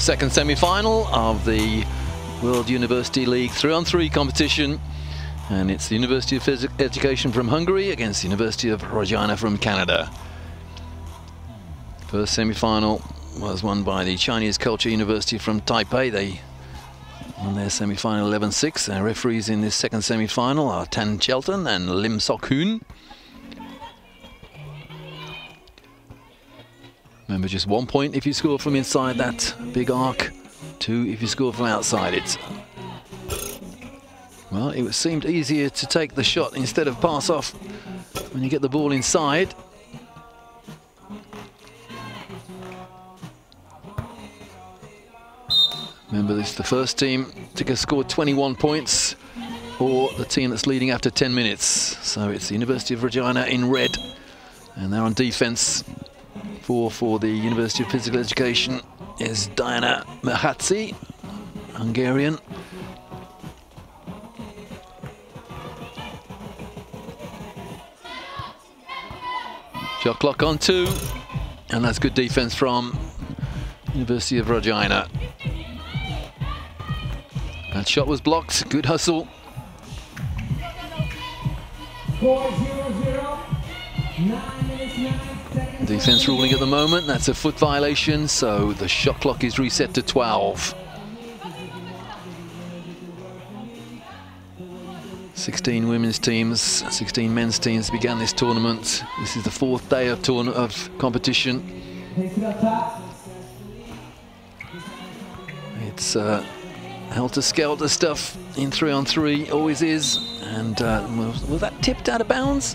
second semi-final of the World University League 3-on-3 competition, and it's the University of Physical Education from Hungary against the University of Regina from Canada. First semi-final was won by the Chinese Culture University from Taipei. They won their semi-final 11-6. Their referees in this second semi-final are Tan Chelton and Lim Sok Hoon. Remember, just 1 point if you score from inside that big arc, 2 if you score from outside it. Well, it seemed easier to take the shot instead of pass off when you get the ball inside. Remember, this is the first team to score 21 points, or the team that's leading after 10 minutes. So it's the University of Regina in red, and they're on defense. For the University of Physical Education is Diana Mehatzi, Hungarian. Shot clock on 2, and that's good defense from University of Regina. That shot was blocked, good hustle. 4-0-0, 9 minutes, 9 seconds. Defense ruling at the moment, that's a foot violation, so the shot clock is reset to 12. 16 women's teams, 16 men's teams began this tournament. This is the 4th day of competition. It's helter-skelter stuff in 3-on-3, always is. And was that tipped out of bounds?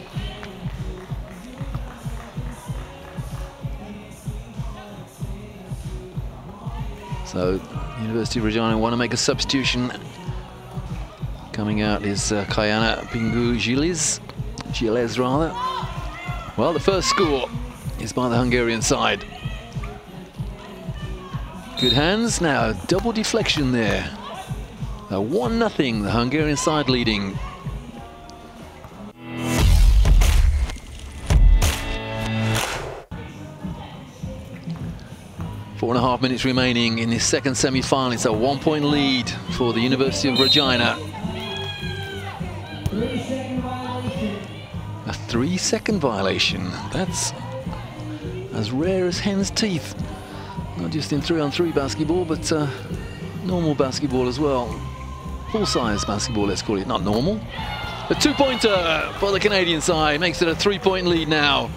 So, University of Regina want to make a substitution. Coming out is Kayana Pingu Gilles rather. Well, the first score is by the Hungarian side. Good hands, now double deflection there. 1-0, the Hungarian side leading. Four and a half minutes remaining in this second semi-final. It's a 1-point lead for the University of Regina. A 3-second violation. That's as rare as hen's teeth. Not just in 3-on-3 basketball, but normal basketball as well. Full-size basketball, let's call it, not normal. A 2-pointer for the Canadian side makes it a 3-point lead now.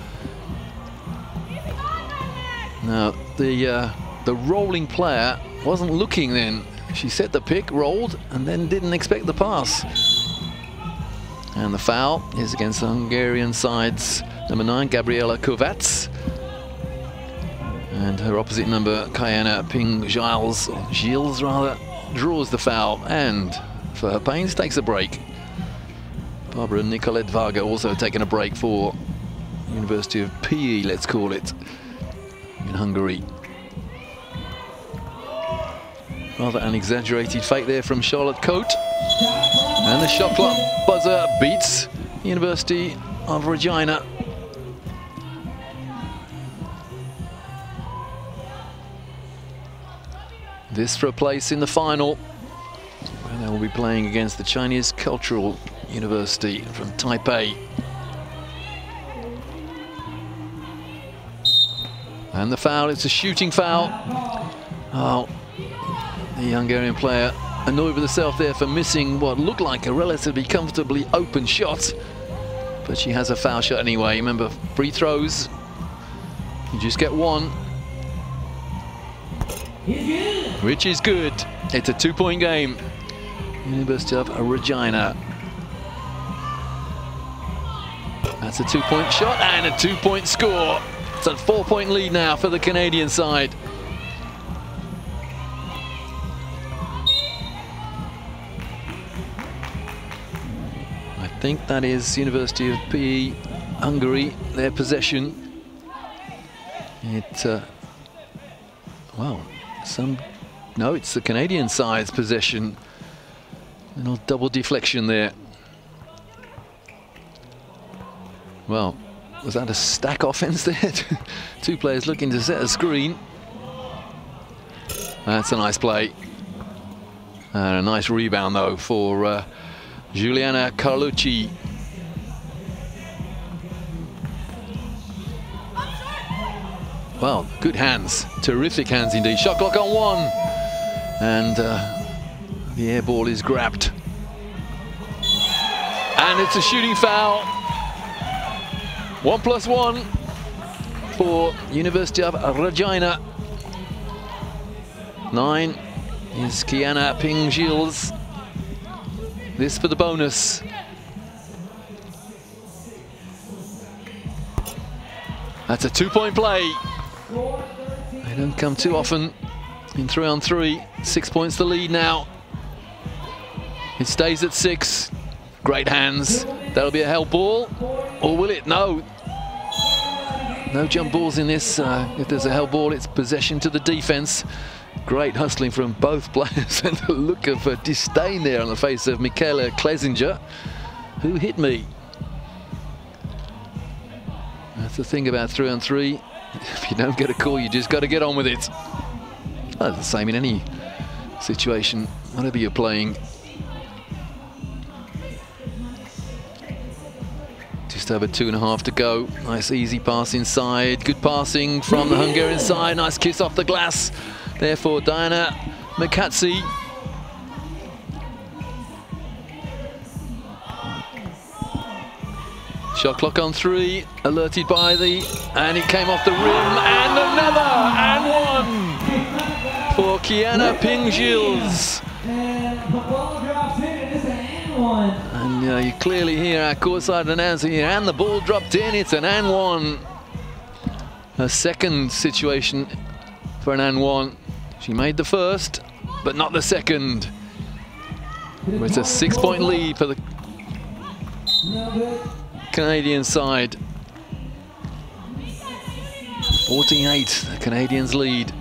Now, the rolling player wasn't looking then. She set the pick, rolled, and then didn't expect the pass. And the foul is against the Hungarian side's number 9, Gabriela Kovacs. And her opposite number, Kayana Ping Gilles rather, draws the foul, and for her pains takes a break. Barbara Nicolette Varga also taking a break for University of PE, let's call it, in Hungary. Rather an exaggerated fake there from Charlotte Cote. And the shot clock buzzer beats University of Regina. This for a place in the final, where they will be playing against the Chinese Cultural University from Taipei. And the foul, it's a shooting foul. Oh, the Hungarian player annoyed with herself there for missing what looked like a relatively comfortably open shot. But she has a foul shot anyway. Remember, free throws, you just get one. Which is good. It's a 2-point game. University of Regina. That's a 2-point shot and a 2-point score. It's a 4-point lead now for the Canadian side. I think that is University of PE Hungary, their possession. No, it's the Canadian side's possession. Little double deflection there. Well, was that a stack offense there? Two players looking to set a screen. That's a nice play. And a nice rebound, though, for Giuliana Carlucci. Well, good hands. Terrific hands indeed. Shot clock on 1. And the air ball is grabbed. And it's a shooting foul. 1+1 for University of Regina. 9 is Kiana Ping-Gilles. This for the bonus. That's a 2-point play. They don't come too often in 3-on-3. 6 points the lead now. It stays at 6. Great hands. That'll be a help ball. Or will it? No. No jump balls in this. If there's a help ball, it's possession to the defense. Great hustling from both players. And the look of disdain there on the face of Michaela Klesinger. Who hit me? That's the thing about 3-on-3. If you don't get a call, you just got to get on with it. Well, it's the same in any situation, whatever you're playing. Just over 2.5 to go. Nice easy pass inside. Good passing from the Hungarian side. Nice kiss off the glass. Therefore, Diana Makatsi. Shot clock on 3, alerted by and it came off the rim, and another, and 1 for Kiana Ping-Gilles. And you clearly hear our courtside announcer here, and the ball dropped in, it's an and 1. A second situation for an and 1. She made the first, but not the second. It's a 6-point lead for the Canadian side. 14-8, the Canadians lead.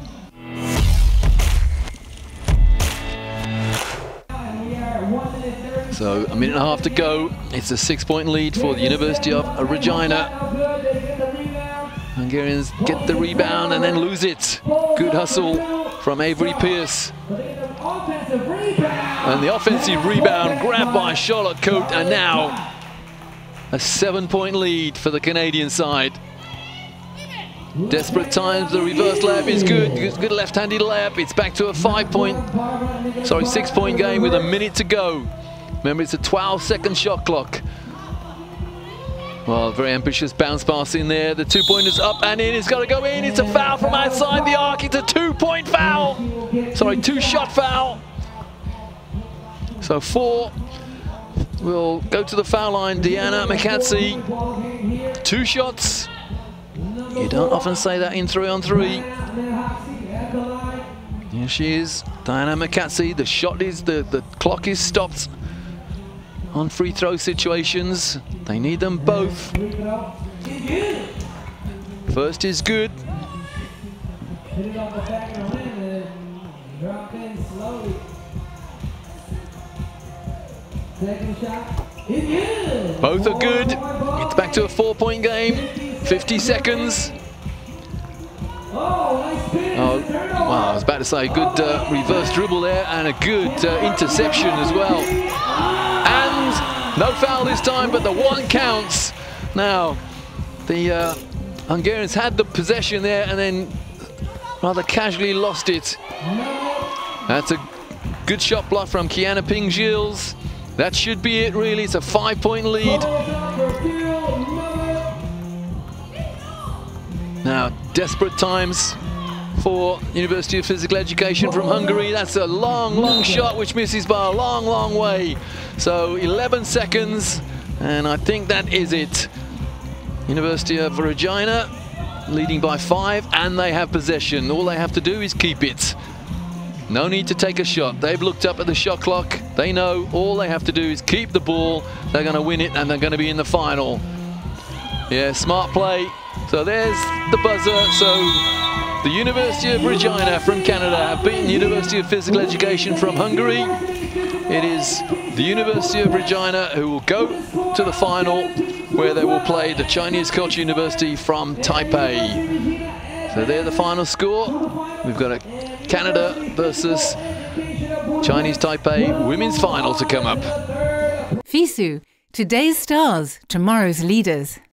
So 1.5 minutes to go. It's a 6-point lead for the University of Regina. Hungarians get the rebound and then lose it. Good hustle from Avery Pierce. And the offensive rebound grabbed by Charlotte Cote, and now a 7-point lead for the Canadian side. Desperate times, the reverse layup is good. Good left-handed layup. It's back to a 6-point game with 1 minute to go. Remember, it's a 12-second shot clock. Well, very ambitious bounce pass in there. The 2-pointer's up and in. It's got to go in. It's a foul from outside the arc. It's a 2-point foul. Sorry, 2-shot foul. So 4 will go to the foul line. Diana Makatsi. 2 shots. You don't often say that in 3-on-3. Here she is, Diana Makatsi. The shot is, the clock is stopped on free throw situations. They need them both. First is good. Both are good. It's back to a 4-point game. 50 seconds. Oh, wow, I was about to say good reverse dribble there and a good interception as well. And no foul this time, but the 1 counts. Now, the Hungarians had the possession there and then rather casually lost it. That's a good shot block from Kiana Ping-Gilles. That should be it, really. It's a 5-point lead. Now, desperate times for University of Physical Education from Hungary. That's a long, long shot which misses by a long, long way. So 11 seconds, and I think that is it. University of Regina leading by 5, and they have possession. All they have to do is keep it. No need to take a shot. They've looked up at the shot clock. They know all they have to do is keep the ball. They're going to win it, and they're going to be in the final. Yeah, smart play. So there's the buzzer. So the University of Regina from Canada have beaten the University of Physical Education from Hungary. It is the University of Regina who will go to the final, where they will play the Chinese Culture University from Taipei. So they're the final score. We've got a Canada versus Chinese Taipei women's final to come up. FISU, today's stars, tomorrow's leaders.